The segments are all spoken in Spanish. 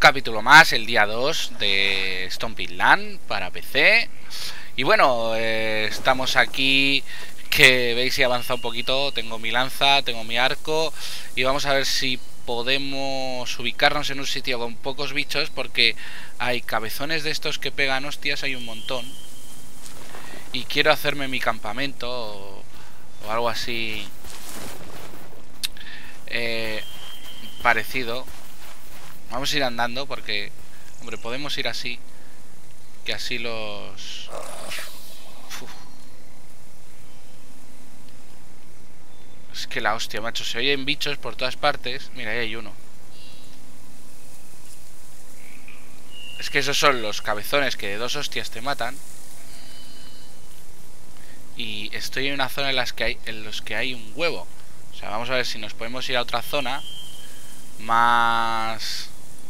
capítulo más, el día 2 de Stomping Land para PC. Y bueno, estamos aquí, que veis, he avanzado un poquito. Tengo mi lanza, tengo mi arco. Y vamos a ver si podemos ubicarnos en un sitio con pocos bichos, porque hay cabezones de estos que pegan hostias, hay un montón. Y quiero hacerme mi campamento o algo así parecido. Vamos a ir andando porque, hombre, podemos ir así, que así los... Uf. Es que la hostia, macho, se oyen bichos por todas partes. Mira, ahí hay uno. Es que esos son los cabezones que de dos hostias te matan. Y estoy en una zona en los que hay un huevo. O sea, vamos a ver si nos podemos ir a otra zona más...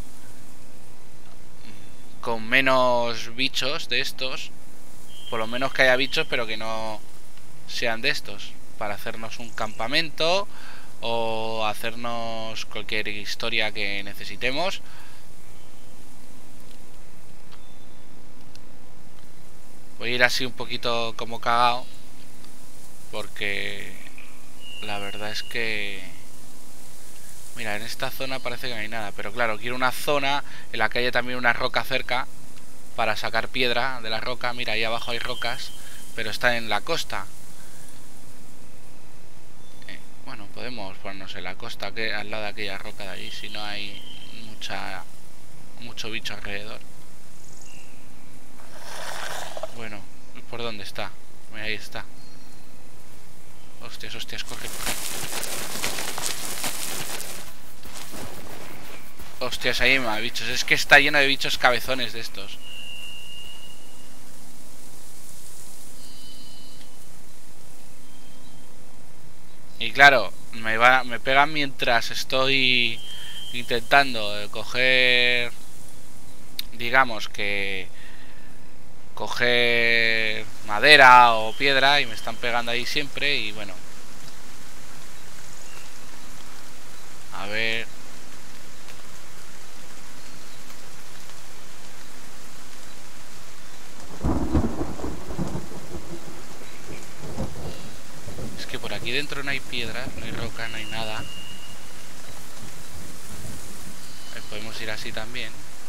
con menos bichos de estos. Por lo menos que haya bichos, pero que no sean de estos, para hacernos un campamento o hacernos cualquier historia que necesitemos. Voy a ir así un poquito como cagado, porque la verdad es que... Mira, en esta zona parece que no hay nada, pero claro, quiero una zona en la que haya también una roca cerca para sacar piedra de la roca. Mira, ahí abajo hay rocas, pero está en la costa. Bueno, podemos ponernos en la costa, que al lado de aquella roca de allí, si no hay mucho bicho alrededor. Bueno, ¿por dónde está? Mira, ahí está. Hostias, hostias, corre, corre. Hostias, ahí más bichos. Es que está lleno de bichos cabezones de estos. Y claro, me pegan mientras estoy intentando coger... Digamos que... coger madera o piedra, y me están pegando ahí siempre. Y bueno, a ver... Es que por aquí dentro no hay piedras, no hay roca, no hay nada. Podemos ir así también.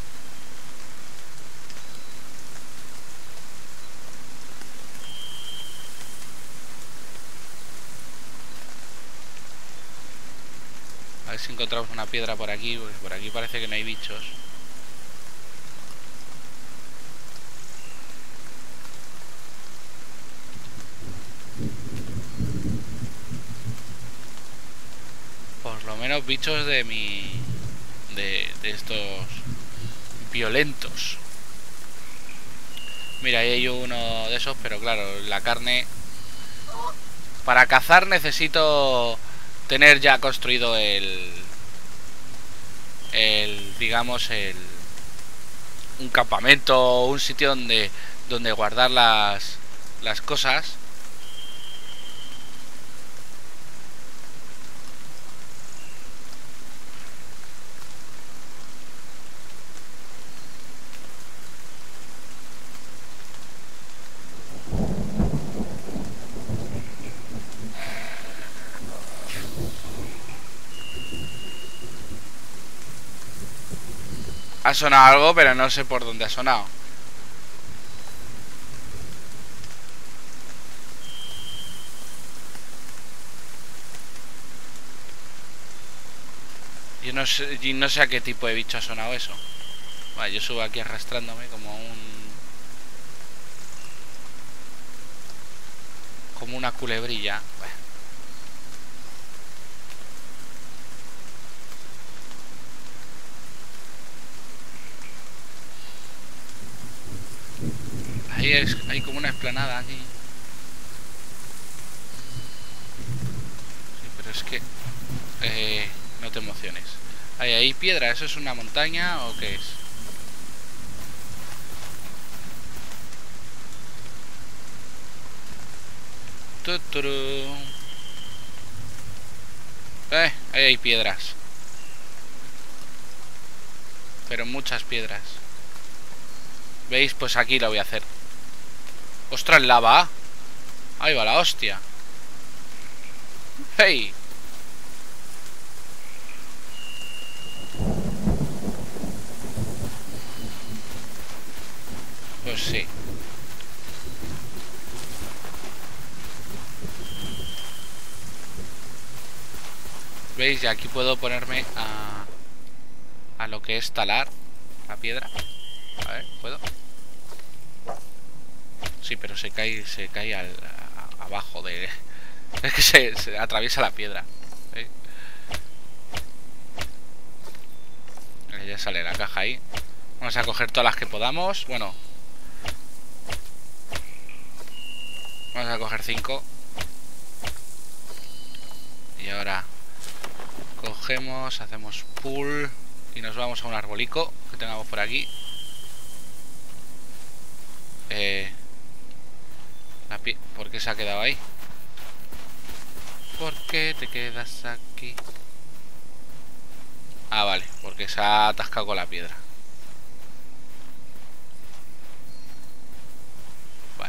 A ver si encontramos una piedra por aquí, porque por aquí parece que no hay bichos. Por lo menos bichos de mi... de estos violentos. Mira, ahí hay uno de esos, pero claro, la carne... Para cazar necesito tener ya construido digamos, un campamento, un sitio donde guardar las cosas. Ha sonado algo, pero no sé por dónde ha sonado. Yo no sé a qué tipo de bicho ha sonado eso. Vale, yo subo aquí arrastrándome como una culebrilla. Bueno. Hay como una explanada aquí. Sí, pero es que... no te emociones. Hay piedra, ¿eso es una montaña o qué es? Ahí hay piedras. pero muchas piedras. ¿Veis? Pues aquí lo voy a hacer. ¡Ostras, lava! Ahí va la hostia. ¡Hey! Pues sí. ¿Veis? Y aquí puedo ponerme a lo que es talar la piedra. A ver, ¿puedo? Sí, pero se cae abajo de... Es que se atraviesa la piedra. ¿Veis? Ya sale la caja ahí. Vamos a coger todas las que podamos. Bueno, vamos a coger 5. Y ahora cogemos, hacemos pull y nos vamos a un arbolico que tengamos por aquí. ¿Por qué se ha quedado ahí? ¿Por qué te quedas aquí? Ah, vale, porque se ha atascado con la piedra. Vale.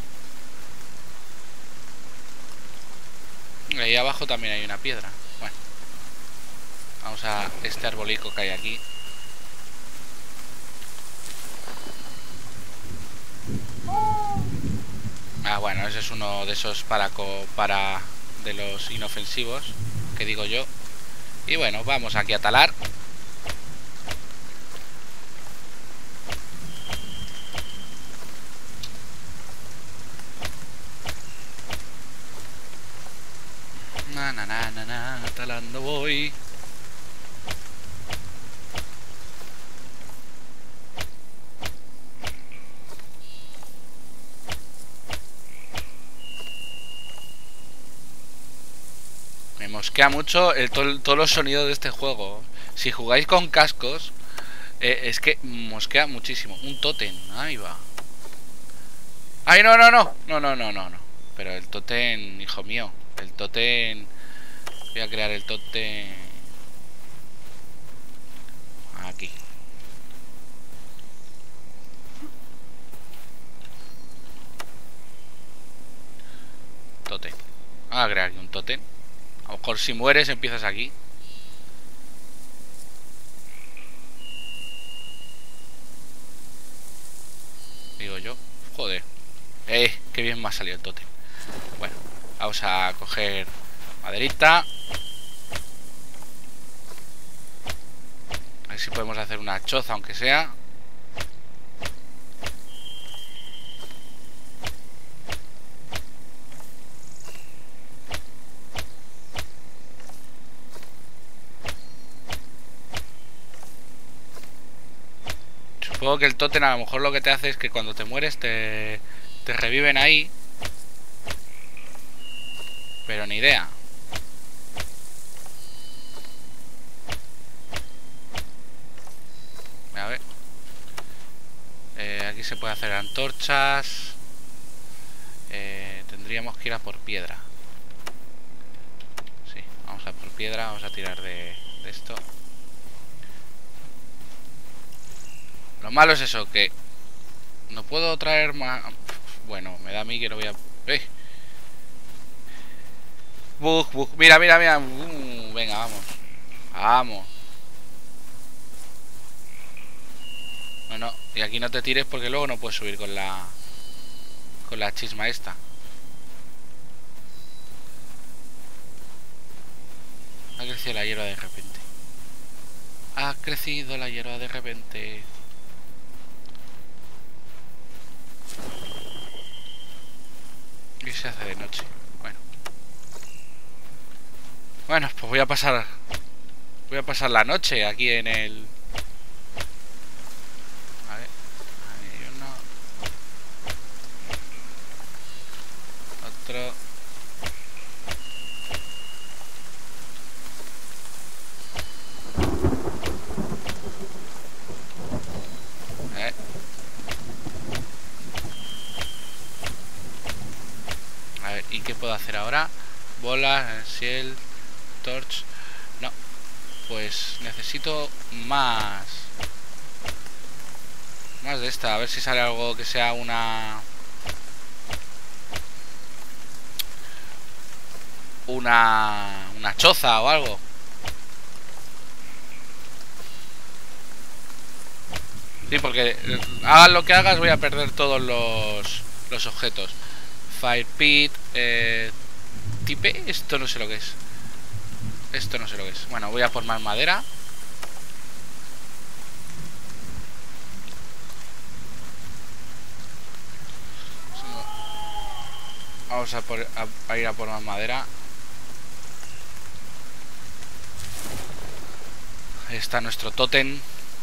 Ahí abajo también hay una piedra. Bueno, vamos a este arbolico que hay aquí. Ah, bueno, ese es uno de esos para de los inofensivos, que digo yo. Y bueno, vamos aquí a talar. Talando voy. Me mosquea mucho todos los sonidos de este juego. Si jugáis con cascos, es que mosquea muchísimo. Un tótem, ahí va. ¡Ay, no, no, no! No, no, no, no, no. Pero el tótem, hijo mío. El tótem... Voy a crear el tótem... Aquí. Tótem. Voy a crear aquí un tótem. A lo mejor si mueres empiezas aquí. Digo yo. Joder. Qué bien me ha salido el tótem. Bueno, vamos a coger maderita. A ver si podemos hacer una choza, aunque sea. Supongo que el tótem a lo mejor lo que te hace es que cuando te mueres te reviven ahí. Pero ni idea. A ver. Aquí se puede hacer antorchas. Tendríamos que ir a por piedra. Sí, vamos a por piedra. Vamos a tirar de esto. Lo malo es eso, que no puedo traer más. Bueno, me da a mí que no voy a... Bug, bug. Mira, mira, mira. Venga, vamos. Vamos. No, no. Y aquí no te tires porque luego no puedes subir con la chisma esta. Ha crecido la hierba de repente. Ha crecido la hierba de repente. Y se hace de noche. Bueno. Bueno, pues voy a pasar la noche aquí en el... A ver, hay uno. Otro. A ver, ¿y qué puedo hacer ahora? Bolas, shield, torch. No, pues necesito más Más de esta, a ver si sale algo que sea una choza o algo. Sí, porque hagas lo que hagas voy a perder todos los objetos. Fire pit, tipe, esto no sé lo que es. Esto no sé lo que es. Bueno, voy a por más madera. Vamos a ir a por más madera. Ahí está nuestro tótem.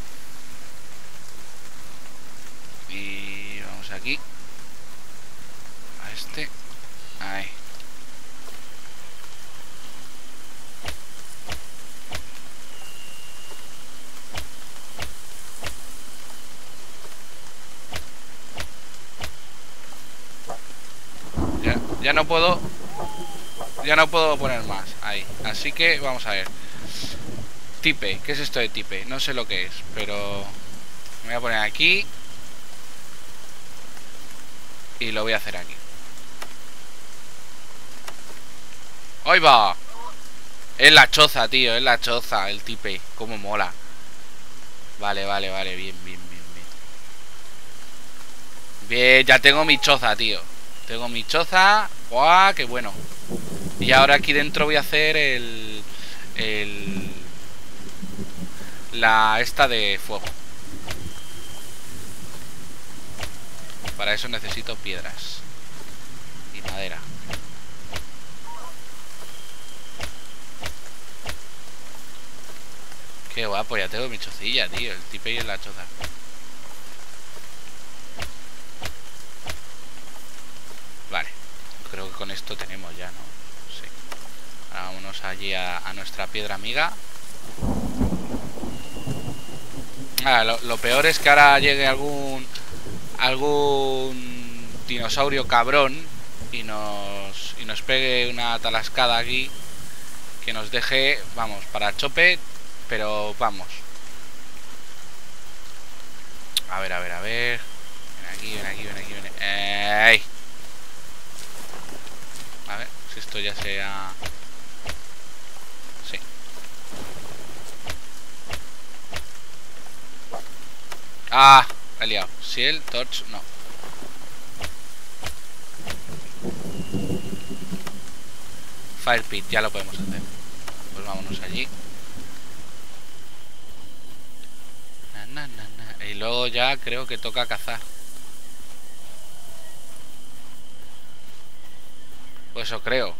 Y vamos aquí. A este. Ahí. Ya no puedo. Ya no puedo poner más. Ahí. Así que vamos a ver. Tipe. ¿Qué es esto de tipe? No sé lo que es, pero me voy a poner aquí. Y lo voy a hacer aquí. ¡Ahí va! Es la choza, tío. Es la choza, el tipe. Cómo mola. Vale, vale, vale. Bien, bien, bien, bien. Bien, ya tengo mi choza, tío. Tengo mi choza. ¡Guau! ¡Qué bueno! Y ahora aquí dentro voy a hacer la esta de fuego. Para eso necesito piedras y madera. Qué guapo, ya tengo mi chocilla, tío. El tipe y en la choza. Vale, creo que con esto tenemos ya, ¿no? Sí. Ahora vámonos allí a nuestra piedra amiga. Lo peor es que ahora llegue algún dinosaurio cabrón y nos pegue una talascada aquí que nos deje, vamos, para chope, pero vamos. A ver, a ver, a ver. Ven aquí, ven aquí, ven aquí, ven aquí. ¡Ey! A ver si esto ya sea... Sí. Ah, he liado. Si el torch, no. Fire pit, ya lo podemos hacer. Pues vámonos allí. Y luego ya creo que toca cazar. Pues eso creo.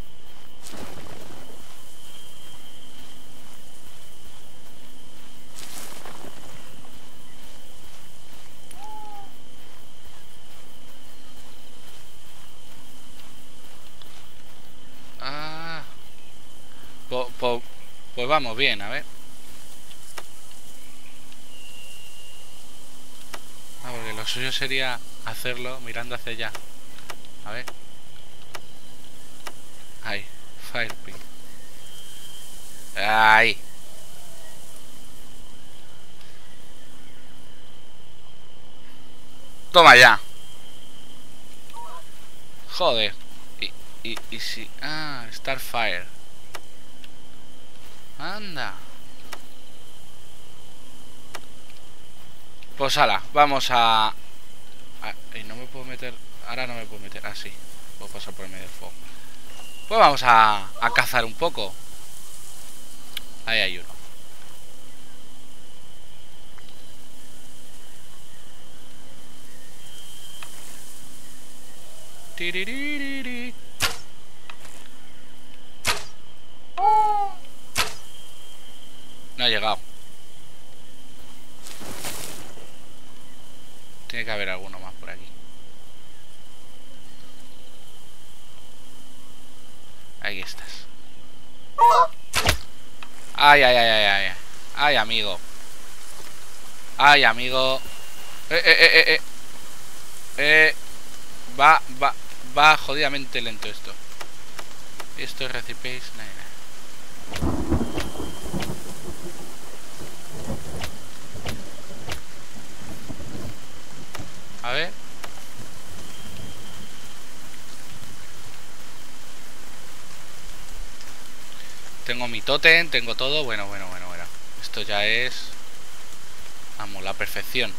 Ah. Pues vamos bien, a ver. Ah, porque lo suyo sería hacerlo mirando hacia allá. A ver. Ahí, fire pit. Ahí. Toma ya. Joder. Y si... Ah, Starfire. Anda. Pues ala, vamos a... Y no me puedo meter... Ahora no me puedo meter... Ah, sí. Puedo pasar por el medio del fuego. Pues vamos a cazar un poco. Ahí hay uno. Tiriririri. No ha llegado. Tiene que haber alguno más por aquí. Ahí estás. Ay, ay, ay, ay, ay. Ay, amigo. Ay, amigo. Va jodidamente lento esto. Esto es recipes. mi tótem, tengo todo. Bueno. Esto ya es... Vamos, la perfección.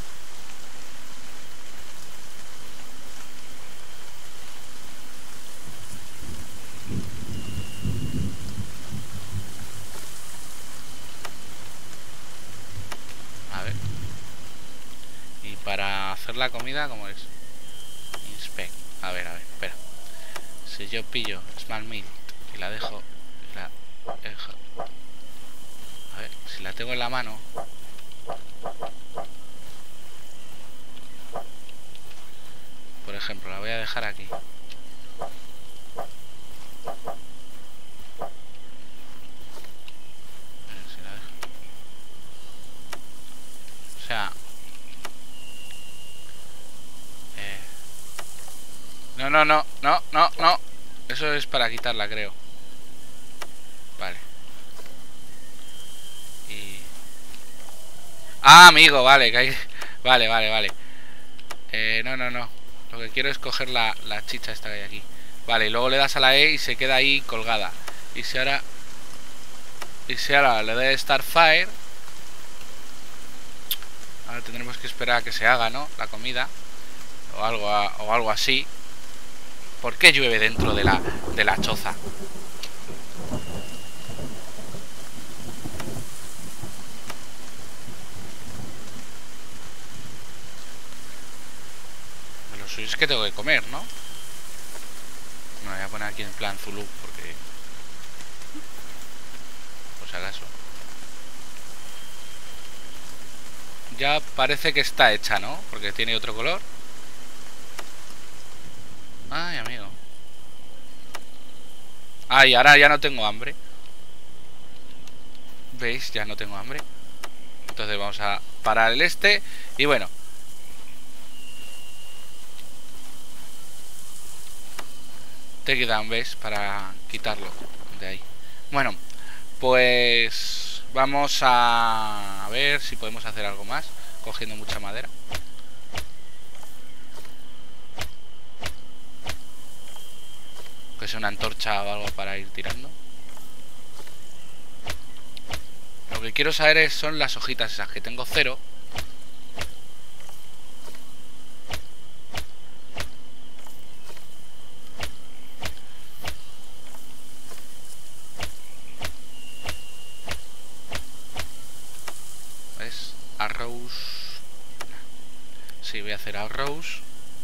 A ver. Y para hacer la comida, ¿cómo es? Inspect. A ver, espera. Si yo pillo Small Meat y la dejo... A ver, si la tengo en la mano... Por ejemplo, la voy a dejar aquí. Si la dejo. O sea... No. Eso es para quitarla, creo. Vale. Y... Ah, amigo, vale, que hay... Vale. No. Lo que quiero es coger la chicha esta que hay aquí. Vale, y luego le das a la E y se queda ahí colgada. Y si ahora le doy Starfire... Ahora tendremos que esperar a que se haga, ¿no? La comida. O algo así. ¿Por qué llueve dentro de la choza? Lo suyo es que tengo que comer, ¿no? Me voy a poner aquí en plan Zulu porque... Por si acaso. Ya parece que está hecha, ¿no? Porque tiene otro color. Ay, amigo. Ay, ahora ya no tengo hambre. ¿Veis? Ya no tengo hambre. Entonces vamos a parar el este. Y bueno. Take it down, ¿ves? Para quitarlo de ahí. Bueno, pues vamos a ver si podemos hacer algo más cogiendo mucha madera. Que sea una antorcha o algo para ir tirando. Lo que quiero saber son las hojitas esas, que tengo 0. ¿Ves? Arrows. Sí, voy a hacer arrows.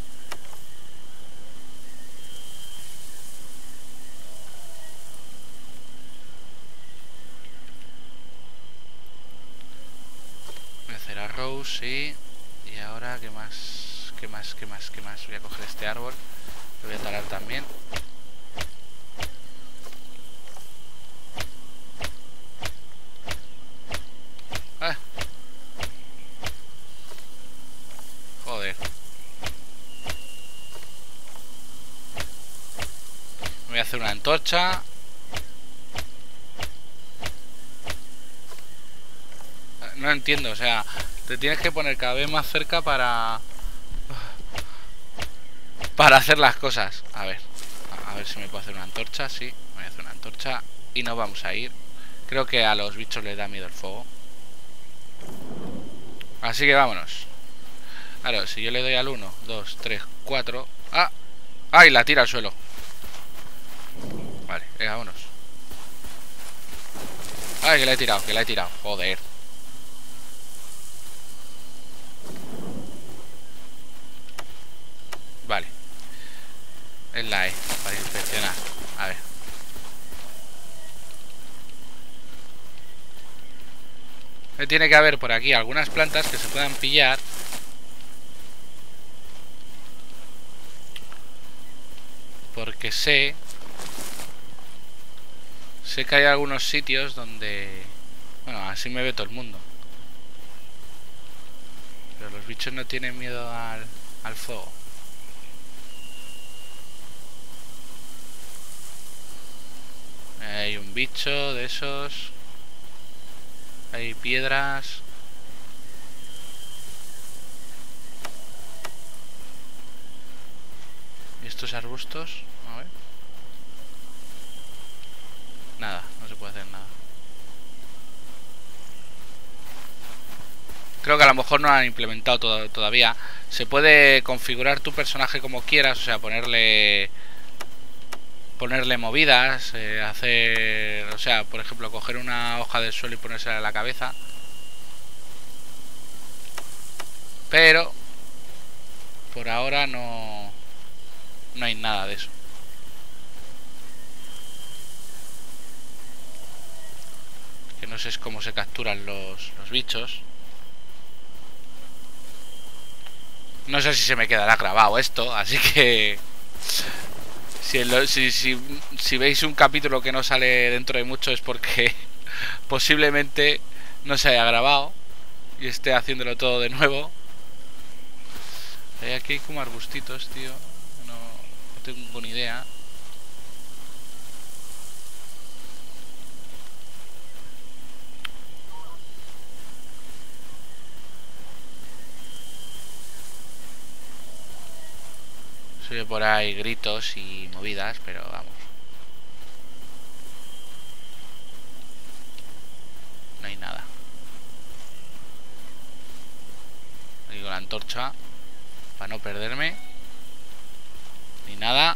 Sí. Y ahora, ¿qué más? Voy a coger este árbol. Lo voy a talar también. ¡Ah! Joder. Voy a hacer una antorcha. No entiendo, o sea... Te tienes que poner cada vez más cerca para hacer las cosas. A ver si me puedo hacer una antorcha. Sí, me voy a hacer una antorcha. Y nos vamos a ir. Creo que a los bichos les da miedo el fuego. Así que vámonos. Claro, si yo le doy al 1, 2, 3, 4. ¡Ah! ¡Ay! La tira al suelo. Vale, venga, vámonos. ¡Ay! Que la he tirado. Joder. Vale. Es la E para inspeccionar. A ver. Tiene que haber por aquí algunas plantas que se puedan pillar. Porque sé que hay algunos sitios donde... Bueno, así me ve todo el mundo. Pero los bichos no tienen miedo al fuego. Hay un bicho de esos. Hay piedras. ¿Y estos arbustos? A ver. Nada, no se puede hacer nada. Creo que a lo mejor no lo han implementado todavía. Se puede configurar tu personaje como quieras, o sea, ponerle movidas, hacer, o sea, por ejemplo, coger una hoja del suelo y ponérsela en la cabeza. Pero por ahora no hay nada de eso. Que no sé cómo se capturan los bichos. No sé si se me quedará grabado esto, así que si veis un capítulo que no sale dentro de mucho es porque posiblemente no se haya grabado y esté haciéndolo todo de nuevo. Aquí hay como arbustitos, tío. No tengo ni idea. Se oye por ahí gritos y movidas, pero vamos. No hay nada. Aquí con la antorcha para no perderme. Ni nada.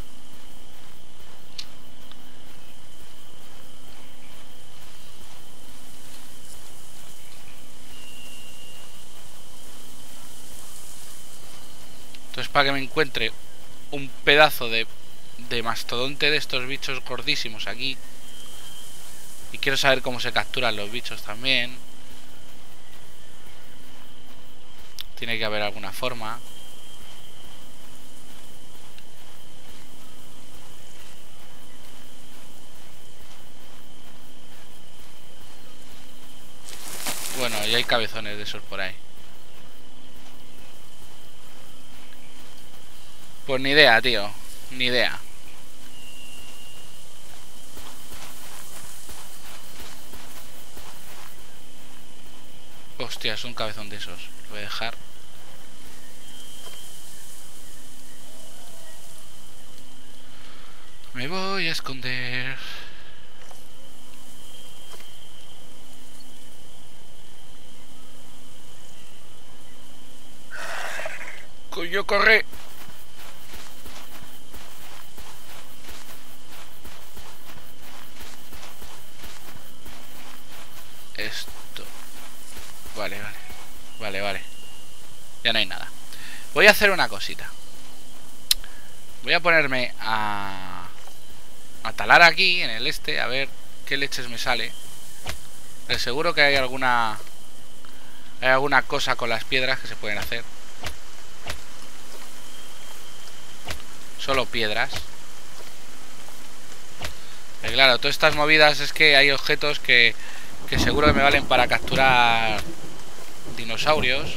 Entonces, para que me encuentre un pedazo de mastodonte de estos bichos gordísimos aquí. Y quiero saber cómo se capturan los bichos también. Tiene que haber alguna forma. Bueno, ya hay cabezones de esos por ahí. Pues ni idea, tío. Ni idea. Hostia, es un cabezón de esos. Lo voy a dejar. Me voy a esconder. Coño, corre. Esto. Vale. Ya no hay nada. Voy a hacer una cosita. Voy a ponerme a talar aquí en el este. A ver qué leches me sale. Pero seguro que hay alguna cosa con las piedras que se pueden hacer. Solo piedras. Pero claro, todas estas movidas es que hay objetos que seguro que me valen para capturar dinosaurios.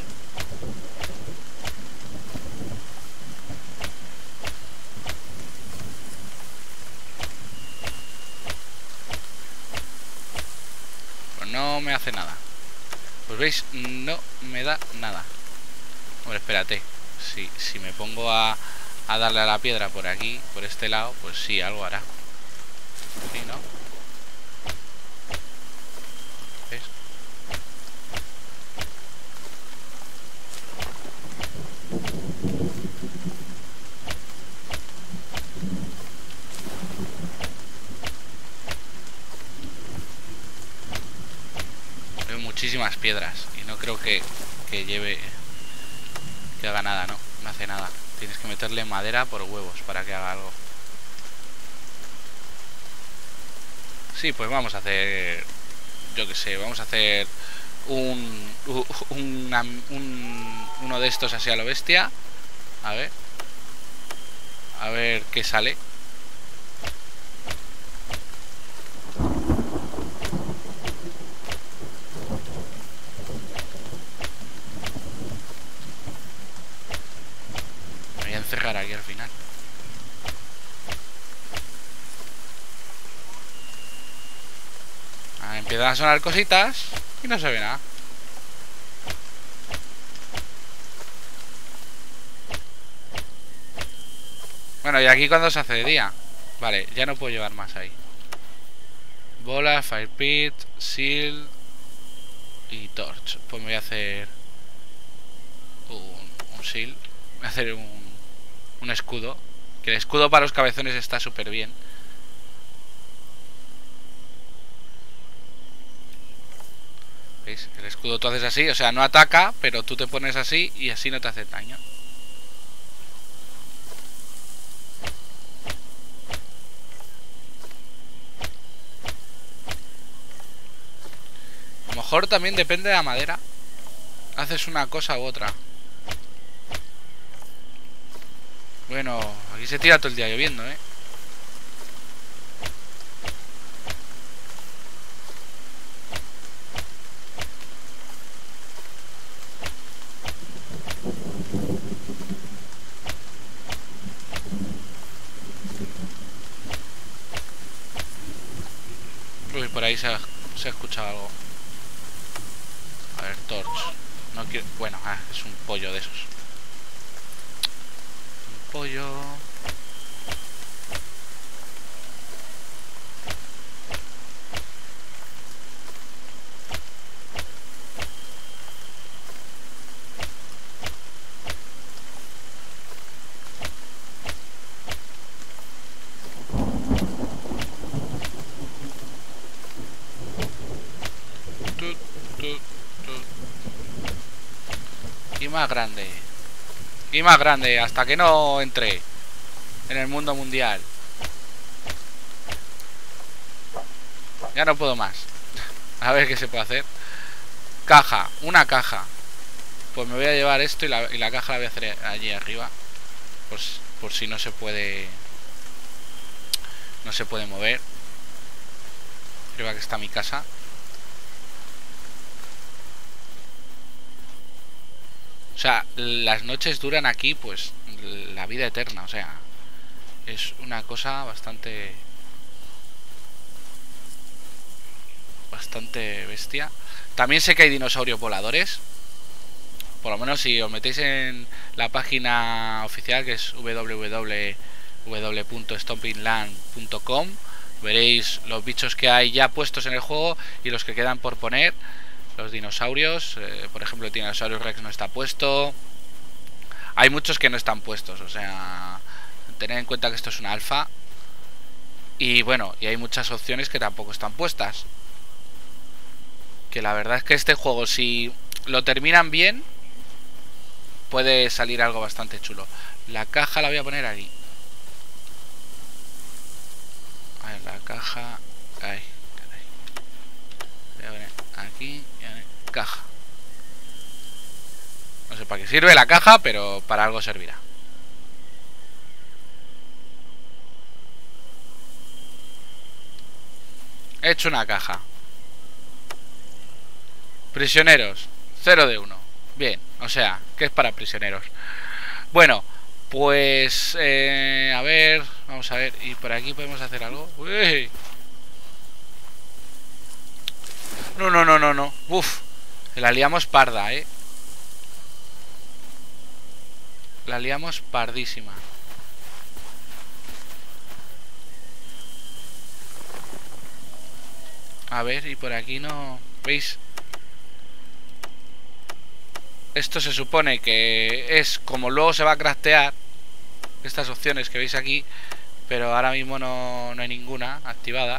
Pues no me hace nada. Pues veis, no me da nada. Hombre, espérate. Si me pongo a darle a la piedra por aquí, por este lado, pues sí, algo hará. Sí, ¿no? ¿Ves? Veo muchísimas piedras y no creo que haga nada, ¿no? No hace nada. Tienes que meterle madera por huevos para que haga algo. Sí, pues vamos a hacer... Yo que sé, vamos a hacer uno de estos así a lo bestia. A ver. A ver qué sale. Me voy a encerrar aquí al final. Empiezan a sonar cositas y no se ve nada. Bueno, y aquí cuando se hace de día. Vale, ya no puedo llevar más ahí. Bola, Fire Pit, Seal y Torch. Pues me voy a hacer un Seal. Voy a hacer un escudo. Que el escudo para los cabezones está súper bien. ¿Veis? El escudo tú haces así, o sea, no ataca, pero tú te pones así y así no te hace daño. A lo mejor también depende de la madera. Haces una cosa u otra. Bueno, aquí se tira todo el día lloviendo, ¿eh? Uy, por ahí se ha escuchado algo. A ver, Torch. No quiero... Bueno, es un pollo de esos. Un pollo... Y más grande. Y más grande, hasta que no entre en el mundo mundial. Ya no puedo más. A ver qué se puede hacer. Caja, una caja. Pues me voy a llevar esto y la caja la voy a hacer allí arriba. Por si no se puede... No se puede mover. Arriba que está mi casa. O sea, las noches duran aquí, pues, la vida eterna. O sea, es una cosa bastante bestia. También sé que hay dinosaurios voladores. Por lo menos si os metéis en la página oficial, que es www.stompingland.com, veréis los bichos que hay ya puestos en el juego y los que quedan por poner. Los dinosaurios, por ejemplo el Tyrannosaurus Rex no está puesto. Hay muchos que no están puestos, o sea, tened en cuenta que esto es una alfa. Y bueno, y hay muchas opciones que tampoco están puestas. Que la verdad es que este juego, si lo terminan bien, puede salir algo bastante chulo. La caja la voy a poner aquí. A ver, la caja... Ahí, voy a poner aquí, caja. No sé para qué sirve la caja, pero para algo servirá. He hecho una caja. Prisioneros, 0 de 1. Bien, o sea, que es para prisioneros. Bueno, pues... a ver, vamos a ver. Y por aquí podemos hacer algo. Uy. No. Uf, la liamos parda, La liamos pardísima. A ver, y por aquí no... ¿Veis? Esto se supone que es como luego se va a craftear. Estas opciones que veis aquí. Pero ahora mismo no hay ninguna activada.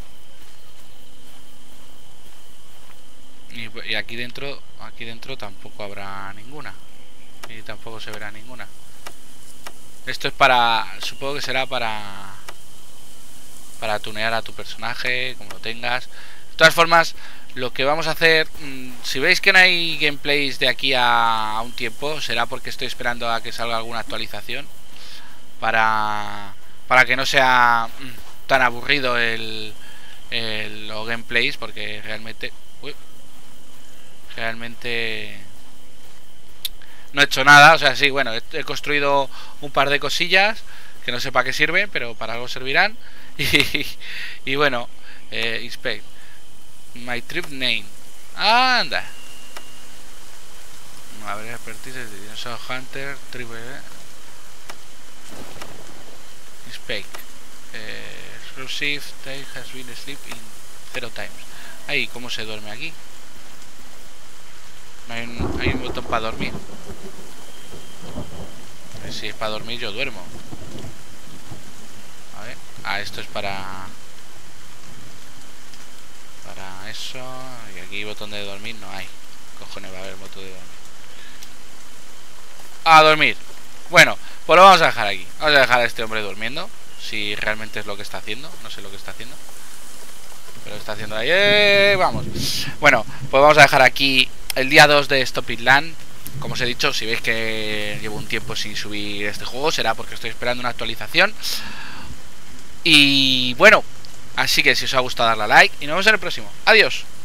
Y aquí dentro tampoco habrá ninguna. Y tampoco se verá ninguna. Esto es para... Supongo que será para tunear a tu personaje, como lo tengas. De todas formas, lo que vamos a hacer... si veis que no hay gameplays de aquí a un tiempo, será porque estoy esperando a que salga alguna actualización. Para que no sea tan aburrido los gameplays, porque realmente... Realmente no he hecho nada, o sea, sí, bueno, he construido un par de cosillas que no sé para qué sirven, pero para algo servirán. Y bueno, inspect my trip name. Anda. A ver, expertise de Dinosaur Hunter, trip inspect exclusive take has been sleep in Zero times. Ahí, ¿cómo se duerme aquí? ¿No hay un botón para dormir? Si es para dormir yo duermo. A ver. Ah, esto es para eso. Y aquí botón de dormir no hay. Cojones, va a haber botón de dormir. A dormir. Bueno, pues lo vamos a dejar aquí. Vamos a dejar a este hombre durmiendo. Si realmente es lo que está haciendo. No sé lo que está haciendo, pero está haciendo ahí. Vamos. Bueno, pues vamos a dejar aquí el día 2 de Stop It Land. Como os he dicho, si veis que llevo un tiempo sin subir este juego, será porque estoy esperando una actualización. Y bueno, así que si os ha gustado, darle a like y nos vemos en el próximo. Adiós.